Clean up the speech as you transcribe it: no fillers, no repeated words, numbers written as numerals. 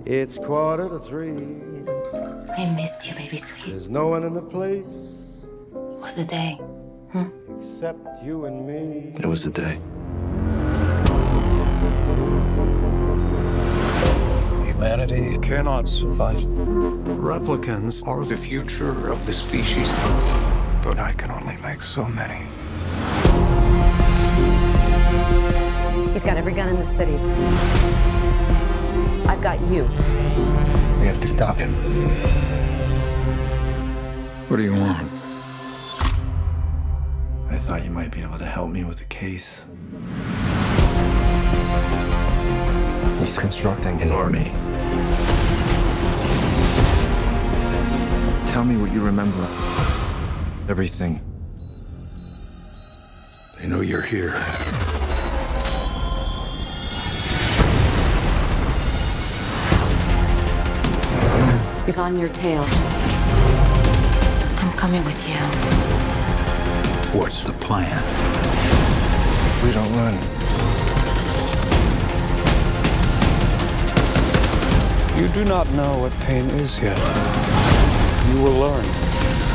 It's 2:45. I missed you, baby sweet. There's no one in the place It was a day. except you and me. It was a day. Humanity cannot survive. Replicants are the future of the species, but I can only make so many. He's got every gun in the city. I've got you. We have to stop him. What do you want? I thought you might be able to help me with the case. He's constructing an army. Tell me what you remember. Everything. They know you're here. He's on your tail. I'm coming with you. What's the plan? We don't run. You do not know what pain is yet. You will learn.